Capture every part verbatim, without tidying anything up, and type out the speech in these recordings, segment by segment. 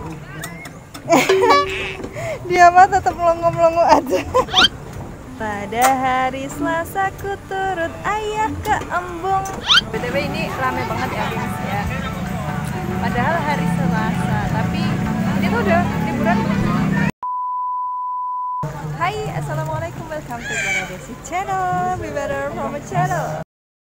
Dia mah tetap melongo-melongo aja. Pada hari Selasa ku turut ayah ke embung. B T W ini rame banget ya guys ya. Padahal hari Selasa, tapi ini tuh udah liburan. Hai, assalamualaikum, welcome to Bara Desi Channel. Be better from a channel.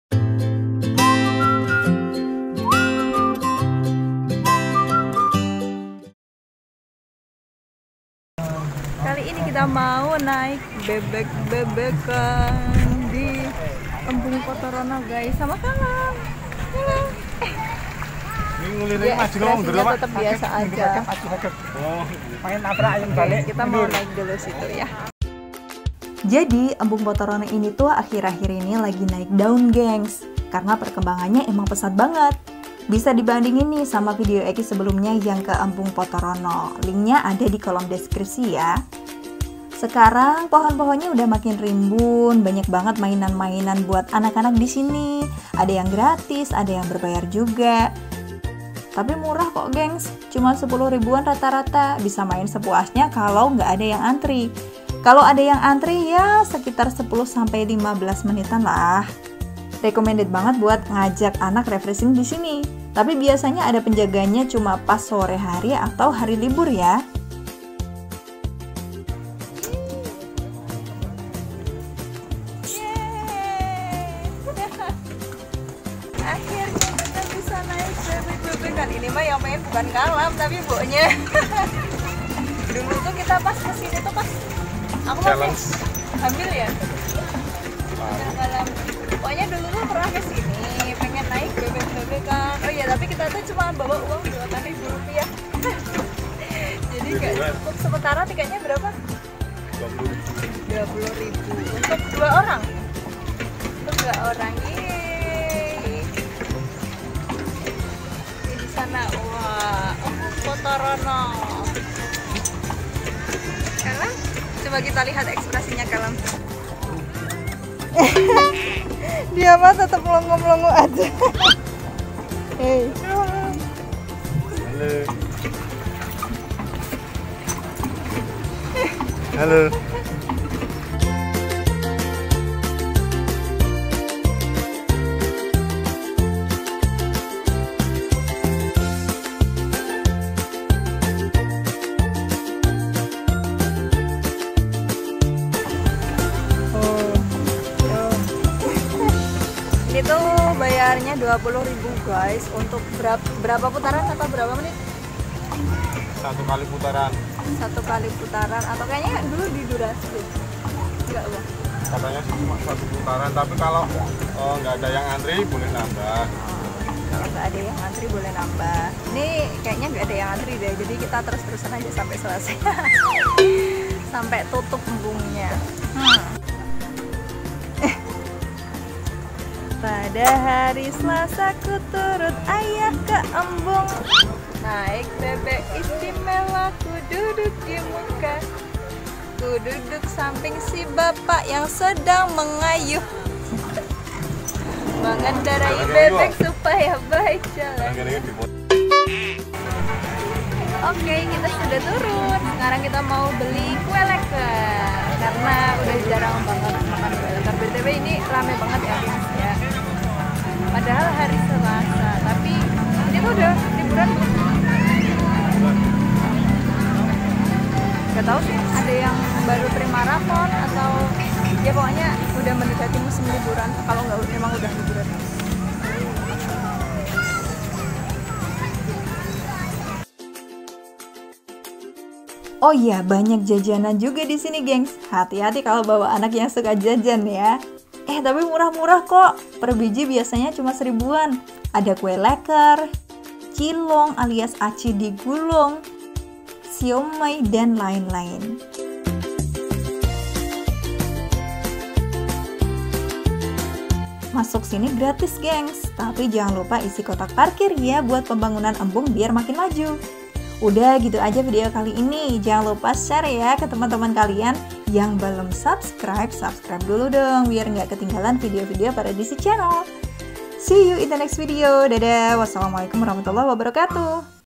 Kali ini kita mau naik bebek-bebekan di Embung Potorono guys, sama Kalam. Ya, ekspresinya tetap biasa aja. Kita mau naik dulu situ ya. Jadi Embung Potorono ini tuh akhir-akhir ini lagi naik daun gengs, karena perkembangannya emang pesat banget. Bisa dibandingin nih sama video Eki sebelumnya yang ke Embung Potorono. Linknya ada di kolom deskripsi ya. Sekarang pohon-pohonnya udah makin rimbun, banyak banget mainan-mainan buat anak-anak di sini. Ada yang gratis, ada yang berbayar juga. Tapi murah kok gengs, cuma sepuluh ribuan rata-rata. Bisa main sepuasnya kalau nggak ada yang antri. Kalau ada yang antri ya sekitar sepuluh sampai lima belas menitan lah. Recommended banget buat ngajak anak refreshing di sini. Tapi biasanya ada penjaganya cuma pas sore hari atau hari libur ya. Akhirnya kita bisa naik bebek-bebekan. Ini mah yang main bukan Kalam tapi Mboknya. Dulu tuh kita pas kesini tuh pas aku masih hamil ya. Kalam. Pokoknya dulu tuh pernah kesini, pengen naik bebek-bebekan. Oh iya, tapi kita tuh cuma bawa uang delapan ribu rupiah. Jadi gak cukup. Sementara tiketnya berapa? dua puluh ribu. Untuk dua orang? Untuk dua orang. Yeay. Di sana, wah, Embung Potorono. Kalam? Coba kita lihat ekspresinya Kalam. Dia mah tetap melongo-melongo aja. Hei. Halo. Halo. Itu bayarnya dua puluh ribu guys. Untuk berapa, berapa putaran atau berapa menit? Satu kali putaran. Satu kali putaran atau kayaknya dulu di durasi deh. Enggak Bang. Katanya sih cuma satu putaran, tapi kalau oh, nggak ada yang antri boleh nambah. Kalau nggak ada yang antri boleh nambah. Ini kayaknya nggak ada yang antri deh, jadi kita terus-terusan aja sampai selesai. Sampai tutup embungnya. Hmm. Pada hari Selasa ku turut ayah ke embung. Naik bebek istimewa, ku duduk di muka. Ku duduk samping si bapak yang sedang mengayuh. Mengendarai bebek supaya baik jalan. Oke, kita sudah turun. Sekarang kita mau beli kue leker. Karena udah jarang banget makan kue leker. B T W ini rame banget ya guys ya. Padahal hari Selasa, tapi ini tuh udah liburan. Gak tahu sih, ada yang baru terima rapor atau ya pokoknya udah mendekati musim liburan. Kalau nggak memang udah liburan. Oh iya, banyak jajanan juga di sini, gengs. Hati-hati kalau bawa anak yang suka jajan ya. Eh, tapi murah-murah kok. Per biji biasanya cuma seribuan. Ada kue leker, cilong alias aci digulung, siomay, dan lain-lain. Masuk sini gratis, gengs. Tapi jangan lupa isi kotak parkir ya buat pembangunan embung biar makin maju. Udah gitu aja video kali ini. Jangan lupa share ya ke teman-teman kalian. Yang belum subscribe, subscribe dulu dong biar nggak ketinggalan video-video Bara Desi Channel. See you in the next video. Dadah. Wassalamualaikum warahmatullahi wabarakatuh.